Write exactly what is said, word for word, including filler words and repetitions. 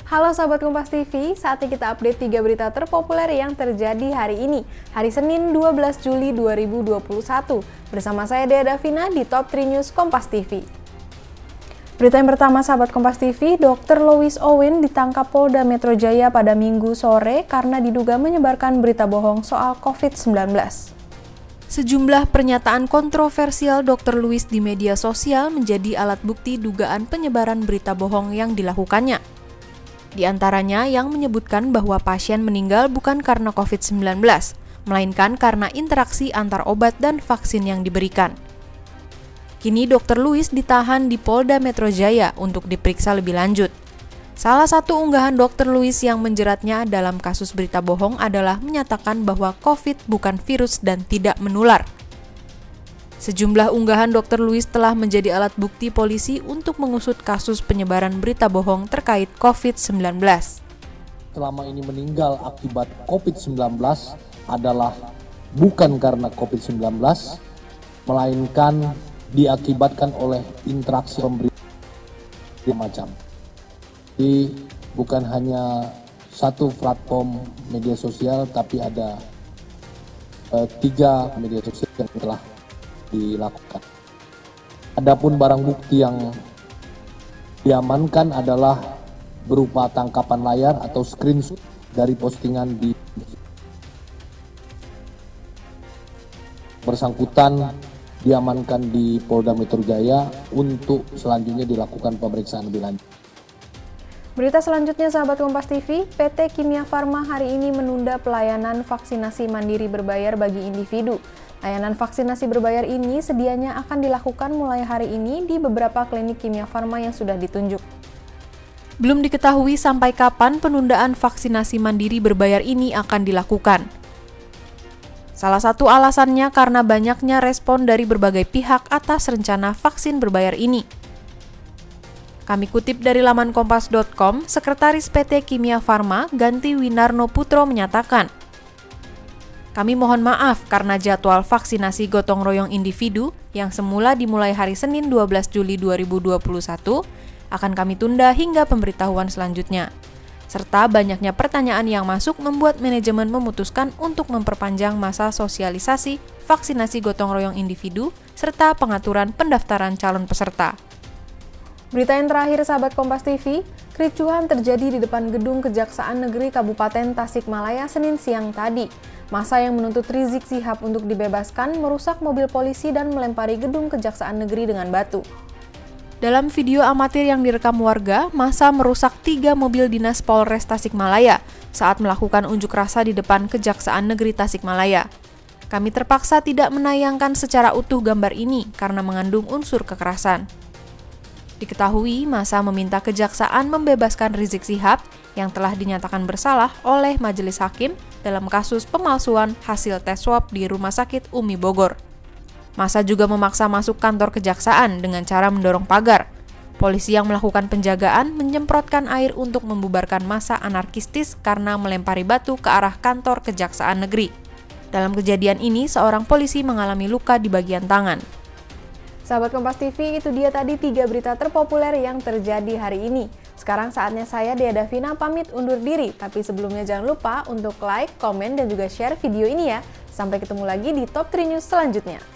Halo sahabat Kompas T V, saatnya kita update tiga berita terpopuler yang terjadi hari ini, hari Senin dua belas Juli dua ribu dua puluh satu. Bersama saya Dea Davina di Top tiga News Kompas T V. Berita yang pertama sahabat Kompas T V, dokter Louis Owen ditangkap Polda Metro Jaya pada Minggu sore karena diduga menyebarkan berita bohong soal covid sembilan belas. Sejumlah pernyataan kontroversial dokter Louis di media sosial menjadi alat bukti dugaan penyebaran berita bohong yang dilakukannya. Di antaranya yang menyebutkan bahwa pasien meninggal bukan karena covid sembilan belas, melainkan karena interaksi antar obat dan vaksin yang diberikan. Kini dokter Louis ditahan di Polda Metro Jaya untuk diperiksa lebih lanjut. Salah satu unggahan dokter Louis yang menjeratnya dalam kasus berita bohong adalah menyatakan bahwa COVID bukan virus dan tidak menular. Sejumlah unggahan dokter Louis telah menjadi alat bukti polisi untuk mengusut kasus penyebaran berita bohong terkait covid sembilan belas. Selama ini meninggal akibat covid sembilan belas adalah bukan karena covid sembilan belas, melainkan diakibatkan oleh interaksi pemberitaan macam. Jadi bukan hanya satu platform media sosial, tapi ada eh, tiga media sosial yang telah dilakukan. Adapun barang bukti yang diamankan adalah berupa tangkapan layar atau screenshot dari postingan di bersangkutan diamankan di Polda Metro Jaya untuk selanjutnya dilakukan pemeriksaan lebih lanjut. Berita selanjutnya sahabat Kompas T V, P T Kimia Farma hari ini menunda pelayanan vaksinasi mandiri berbayar bagi individu. Layanan vaksinasi berbayar ini sedianya akan dilakukan mulai hari ini di beberapa klinik Kimia Farma yang sudah ditunjuk. Belum diketahui sampai kapan penundaan vaksinasi mandiri berbayar ini akan dilakukan. Salah satu alasannya karena banyaknya respon dari berbagai pihak atas rencana vaksin berbayar ini. Kami kutip dari laman kompas dot com, Sekretaris P T Kimia Farma, Ganti Winarno Putro menyatakan, "Kami mohon maaf karena jadwal vaksinasi gotong royong individu yang semula dimulai hari Senin dua belas Juli dua ribu dua puluh satu akan kami tunda hingga pemberitahuan selanjutnya. Serta banyaknya pertanyaan yang masuk membuat manajemen memutuskan untuk memperpanjang masa sosialisasi vaksinasi gotong royong individu serta pengaturan pendaftaran calon peserta." Berita yang terakhir sahabat Kompas T V, kericuhan terjadi di depan gedung Kejaksaan Negeri Kabupaten Tasikmalaya Senin siang tadi. Massa yang menuntut Rizik Syihab untuk dibebaskan merusak mobil polisi dan melempari gedung Kejaksaan Negeri dengan batu. Dalam video amatir yang direkam warga, massa merusak tiga mobil dinas Polres Tasikmalaya saat melakukan unjuk rasa di depan Kejaksaan Negeri Tasikmalaya. Kami terpaksa tidak menayangkan secara utuh gambar ini karena mengandung unsur kekerasan. Diketahui, massa meminta kejaksaan membebaskan Rizik Syihab yang telah dinyatakan bersalah oleh majelis hakim dalam kasus pemalsuan hasil tes swab di Rumah Sakit Umi Bogor. Massa juga memaksa masuk kantor kejaksaan dengan cara mendorong pagar. Polisi yang melakukan penjagaan menyemprotkan air untuk membubarkan massa anarkistis karena melempari batu ke arah kantor kejaksaan negeri. Dalam kejadian ini, seorang polisi mengalami luka di bagian tangan. Sahabat Kompas T V, itu dia tadi tiga berita terpopuler yang terjadi hari ini. Sekarang saatnya saya, Dea Davina, pamit undur diri. Tapi sebelumnya jangan lupa untuk like, komen, dan juga share video ini ya. Sampai ketemu lagi di Top tiga News selanjutnya.